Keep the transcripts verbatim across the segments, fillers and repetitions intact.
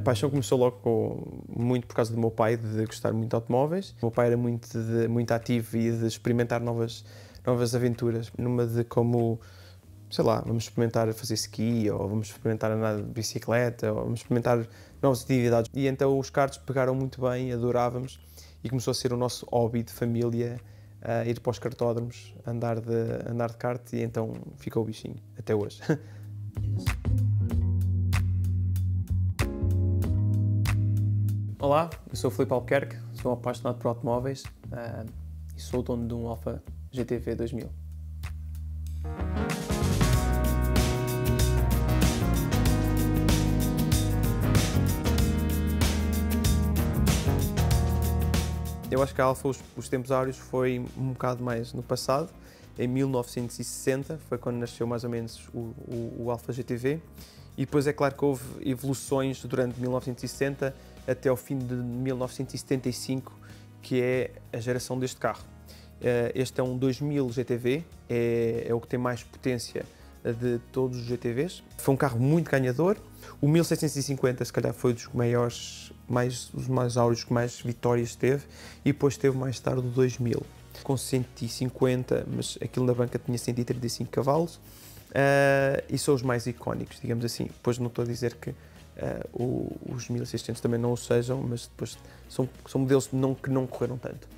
paixão começou logo com, muito por causa do meu pai, de gostar muito de automóveis. O meu pai era muito, de, muito ativo e de experimentar novas, novas aventuras. Numa de como, sei lá, vamos experimentar fazer ski, ou vamos experimentar andar de bicicleta, ou vamos experimentar novas atividades. E então os karts pegaram muito bem, adorávamos, e começou a ser o nosso hobby de família, a ir para os kartódromos, andar de, andar de kart, e então ficou o bichinho, até hoje. Olá, eu sou o Filipe Albuquerque, sou um apaixonado por automóveis uh, e sou o dono de um Alfa G T V dois mil. Eu acho que a Alfa, os, os tempos áureos, foi um bocado mais no passado. Em mil novecentos e sessenta foi quando nasceu mais ou menos o, o, o Alfa G T V. E depois é claro que houve evoluções durante mil novecentos e sessenta até ao fim de mil novecentos e setenta e cinco, que é a geração deste carro. Este é um dois mil G T V, é, é o que tem mais potência de todos os G T Vs. Foi um carro muito ganhador. O mil setecentos e cinquenta, se calhar, foi dos maiores, mais, os mais áureos que mais vitórias teve, e depois teve mais tarde o dois mil, com cento e cinquenta, mas aquilo na banca tinha cento e trinta e cinco cavalos, uh, e são os mais icónicos, digamos assim. Depois não estou a dizer que uh, o, os mil e seiscentos também não o sejam, mas depois são, são modelos não, que não correram tanto.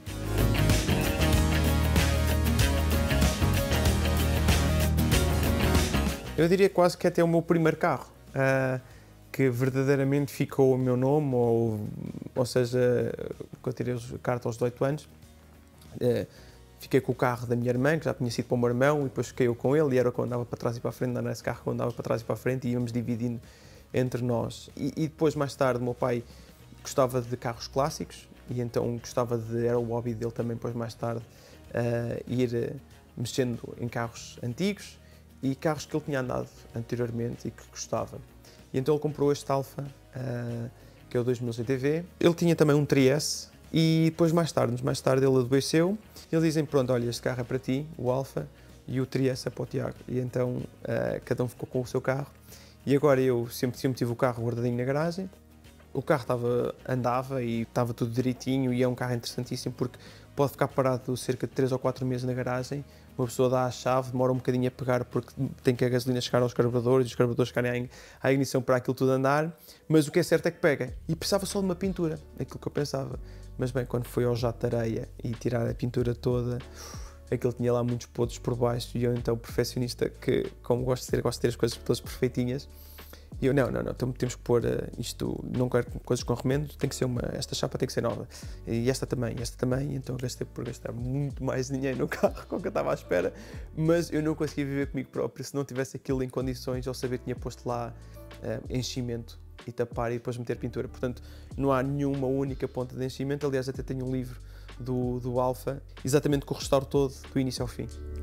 Eu diria quase que até o meu primeiro carro, uh, que verdadeiramente ficou o meu nome, ou, ou seja, quando eu tirei a carta aos dezoito anos, uh, fiquei com o carro da minha irmã, que já tinha sido para o meu irmão, e depois fiquei eu com ele, e era quando andava para trás e para a frente, não era esse carro, quando andava para trás e para a frente, e íamos dividindo entre nós. E, e depois, mais tarde, o meu pai gostava de carros clássicos, e então gostava de, era o hobby dele também, depois mais tarde, uh, ir uh, mexendo em carros antigos, e carros que ele tinha andado anteriormente e que gostava. E então ele comprou este Alfa, uh, que é o dois mil G T V. Ele tinha também um Trieste, e depois mais tarde, mais tarde ele adoeceu, e eles dizem, pronto, olha, este carro é para ti, o Alfa, e o Trieste é para o Tiago. E então uh, cada um ficou com o seu carro, e agora eu sempre, sempre tive o carro guardadinho na garagem. O carro estava, andava e estava tudo direitinho, e é um carro interessantíssimo porque pode ficar parado cerca de três ou quatro meses na garagem. Uma pessoa dá a chave, demora um bocadinho a pegar porque tem que a gasolina chegar aos carburadores e os carburadores chegarem à ignição para aquilo tudo andar, mas o que é certo é que pega. E precisava só de uma pintura, aquilo que eu pensava. Mas bem, quando foi ao jato de areia e tirar a pintura toda, aquilo tinha lá muitos podres por baixo, e eu então, perfeccionista, que como gosto de ter, gosto de ter as coisas todas perfeitinhas, e eu, não, não, não, então temos que pôr uh, isto, não quero coisas com remendo, tem que ser uma, esta chapa tem que ser nova, e esta também, esta também, então eu gastei por gastar muito mais dinheiro no carro com o que eu estava à espera, mas eu não conseguia viver comigo próprio se não tivesse aquilo em condições, ao saber que tinha posto lá uh, enchimento e tapar e depois meter pintura. Portanto, não há nenhuma única ponta de enchimento. Aliás, até tenho um livro do, do Alfa, exatamente com o restauro todo, do início ao fim.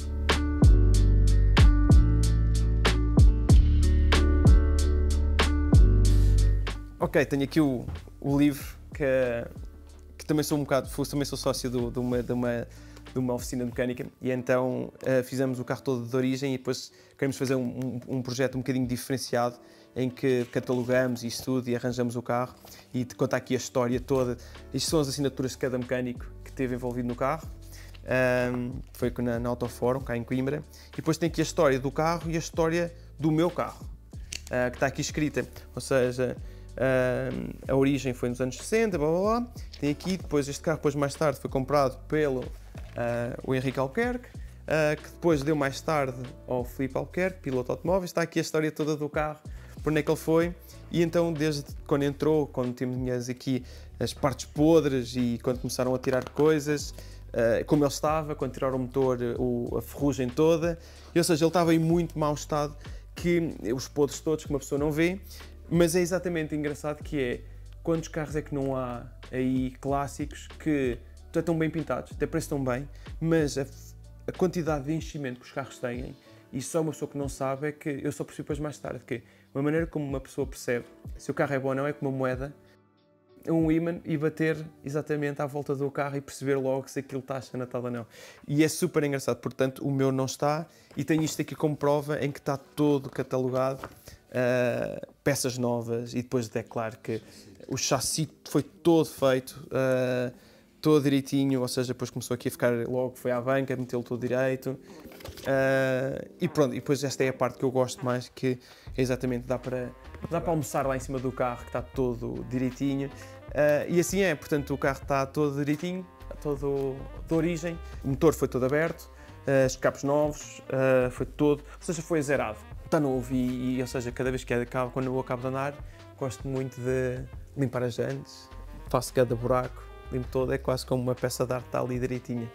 Ok, tenho aqui o, o livro, que, que também sou um bocado, também sou sócio do, de, uma, de, uma, de uma oficina de mecânica, e então uh, fizemos o carro todo de origem, e depois queremos fazer um, um, um projeto um bocadinho diferenciado, em que catalogamos isso tudo e arranjamos o carro, e te conta aqui a história toda. Isto são as assinaturas de cada mecânico que esteve envolvido no carro. Um, foi na, na Autoforum, cá em Coimbra, e depois tem aqui a história do carro e a história do meu carro, uh, que está aqui escrita, ou seja, Uh, a origem foi nos anos sessenta, blá blá blá. Tem aqui, depois este carro depois mais tarde foi comprado pelo uh, o Henrique Albuquerque, uh, que depois deu mais tarde ao Filipe Albuquerque, piloto de automóveis. Está aqui a história toda do carro, por onde é que ele foi, e então desde quando entrou, quando tínhamos aqui as partes podres e quando começaram a tirar coisas, uh, como ele estava, quando tiraram o motor, o, a ferrugem toda, ou seja, ele estava em muito mau estado, que os podres todos que uma pessoa não vê. Mas é exatamente engraçado que é, quantos carros é que não há aí clássicos que estão bem pintados, até parecem tão bem, mas a, a quantidade de enchimento que os carros têm, e só uma pessoa que não sabe, é que eu só percebi depois mais tarde, que uma maneira como uma pessoa percebe se o carro é bom ou não é com uma moeda, um ímã, e bater exatamente à volta do carro e perceber logo se aquilo está achanatado ou não. E é super engraçado, portanto o meu não está, e tenho isto aqui como prova em que está todo catalogado. uh, peças novas, e depois é claro que o chassi foi todo feito, uh, todo direitinho, ou seja, depois começou aqui a ficar logo, foi à banca, metê-lo todo direito. Uh, e pronto, e depois esta é a parte que eu gosto mais, que é exatamente dá para, dá para almoçar lá em cima do carro, que está todo direitinho. Uh, e assim é, portanto o carro está todo direitinho, todo de origem, o motor foi todo aberto, uh, escapes novos, uh, foi todo, ou seja, foi zerado. Está novo e, e, ou seja, cada vez que é, quando eu acabo de andar, gosto muito de limpar as jantes, faço cada buraco, limpo todo, é quase como uma peça de arte, está ali direitinha.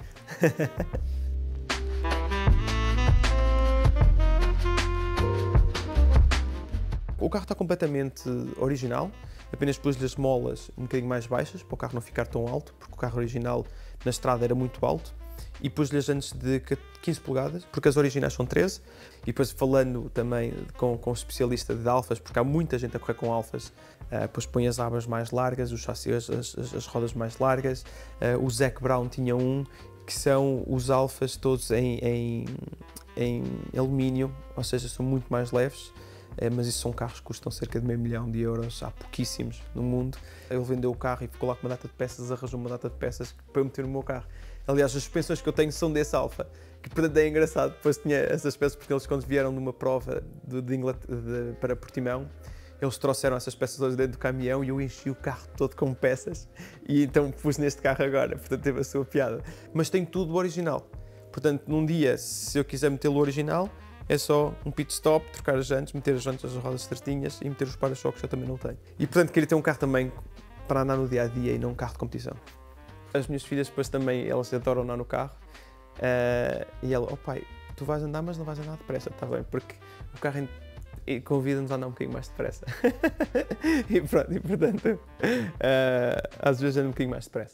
O carro está completamente original, apenas pus-lhe as molas um bocadinho mais baixas, para o carro não ficar tão alto, porque o carro original na estrada era muito alto, e pus-lhe as jantes de quinze polegadas, porque as originais são treze, e depois falando também com, com um especialista de alfas, porque há muita gente a correr com alfas, uh, depois põe as abas mais largas, os chassis, as, as, as rodas mais largas, uh, o Zac Brown tinha um, que são os alfas todos em, em, em alumínio, ou seja, são muito mais leves. Mas isso são carros que custam cerca de meio milhão de euros, há pouquíssimos no mundo. Ele vendeu o carro e ficou lá com uma data de peças, arranjou uma data de peças para eu meter no meu carro. Aliás, as suspensões que eu tenho são desse Alfa, que portanto é engraçado, depois tinha essas peças porque eles quando vieram numa prova de, de de, para Portimão, eles trouxeram essas peças todas dentro do caminhão e eu enchi o carro todo com peças e então pus neste carro agora, portanto teve a sua piada. Mas tem tudo original, portanto num dia, se eu quiser meter o original, é só um pit stop, trocar as jantes, meter as jantes, as rodas certinhas e meter os para-choques que eu também não tenho. E portanto queria ter um carro também para andar no dia-a-dia e não um carro de competição. As minhas filhas depois também, elas adoram andar no carro uh, e ela, oh pai, tu vais andar mas não vais andar depressa, está bem, porque o carro convida-nos a andar um bocadinho mais depressa. E pronto, e portanto, uh, às vezes ando um bocadinho mais depressa.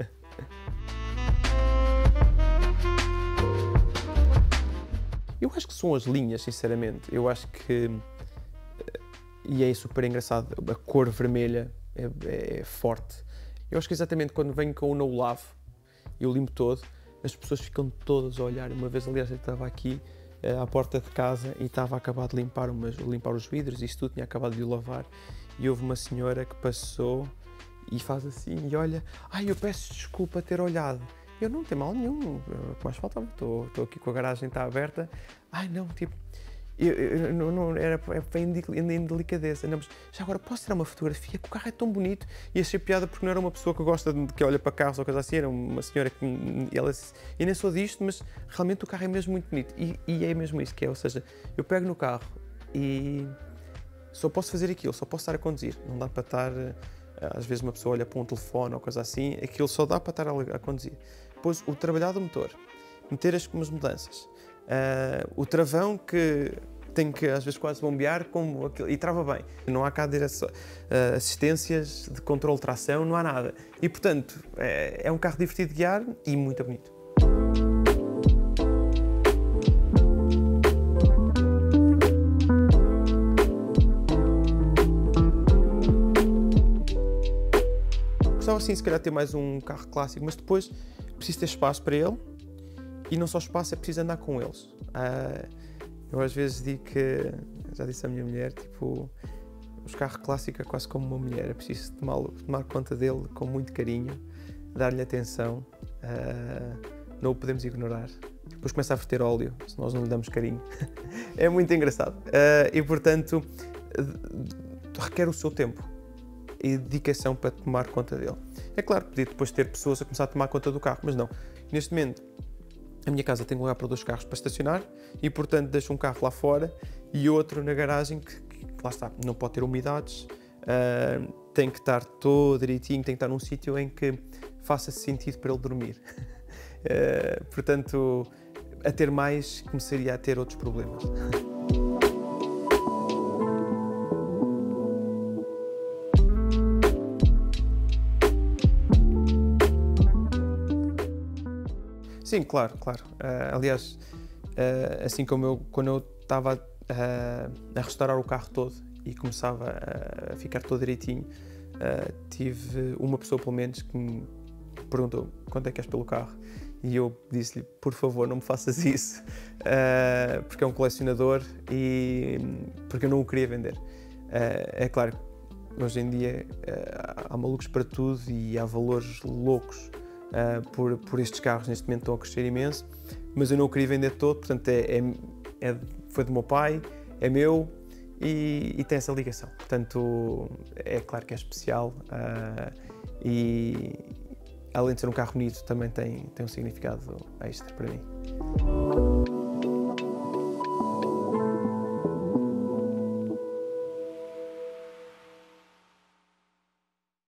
Eu acho que são as linhas, sinceramente. Eu acho que, e é super engraçado, a cor vermelha é, é forte. Eu acho que exatamente quando venho com o No Lave, eu limpo todo, as pessoas ficam todas a olhar. Uma vez, aliás, eu estava aqui uh, à porta de casa e estava a acabar de limpar, umas, limpar os vidros, e isso tudo, tinha acabado de o lavar, e houve uma senhora que passou e faz assim, e olha, ai, eu peço desculpa ter olhado. Eu não tenho mal nenhum, o que mais faltava, estou, estou aqui com a garagem, está aberta. Ai não, tipo, eu, eu, não, não, era em delicadeza. Não, mas já agora posso tirar uma fotografia, que o carro é tão bonito. E achei piada porque não era uma pessoa que gosta de que olha para carros ou coisa assim, era uma senhora que, ela, eu nem sou disto, mas realmente o carro é mesmo muito bonito. E, e é mesmo isso que é, ou seja, eu pego no carro e só posso fazer aquilo, só posso estar a conduzir, não dá para estar... Às vezes uma pessoa olha para um telefone ou coisa assim, aquilo só dá para estar a, a conduzir. Depois o trabalhar do motor, meter as, as mudanças, uh, o travão que tem que às vezes quase bombear como aquilo, e trava bem. Não há cá direção, uh, assistências de controle de tração, não há nada. E portanto é, é um carro divertido de guiar e muito bonito. Gostava assim, se calhar, ter mais um carro clássico, mas depois preciso ter espaço para ele e não só espaço, é preciso andar com eles. Uh, eu às vezes digo que, já disse à minha mulher, tipo, os carros clássicos é quase como uma mulher, é preciso tomar, tomar conta dele com muito carinho, dar-lhe atenção, uh, não o podemos ignorar. Depois começa a verter óleo, se nós não lhe damos carinho. É muito engraçado uh, e, portanto, requer o seu tempo e dedicação para tomar conta dele. É claro, podia depois ter pessoas a começar a tomar conta do carro, mas não. Neste momento, a minha casa tem lugar para dois carros para estacionar e, portanto, deixo um carro lá fora e outro na garagem que, que lá está, não pode ter umidades, uh, tem que estar todo direitinho, tem que estar num sítio em que faça sentido para ele dormir. Uh, portanto, a ter mais, começaria a ter outros problemas. Sim, claro, claro. Uh, aliás, uh, assim como eu, quando eu estava uh, a restaurar o carro todo e começava a ficar todo direitinho, uh, tive uma pessoa, pelo menos, que me perguntou quanto é que és pelo carro e eu disse-lhe, por favor, não me faças isso, uh, porque é um colecionador e porque eu não o queria vender. Uh, é claro, hoje em dia uh, há malucos para tudo e há valores loucos uh, por, por estes carros, neste momento estão a crescer imenso, mas eu não o queria vender todo, portanto é, é, é, foi do meu pai, é meu e, e tem essa ligação. Portanto, é claro que é especial uh, e, além de ser um carro bonito, também tem, tem um significado extra para mim.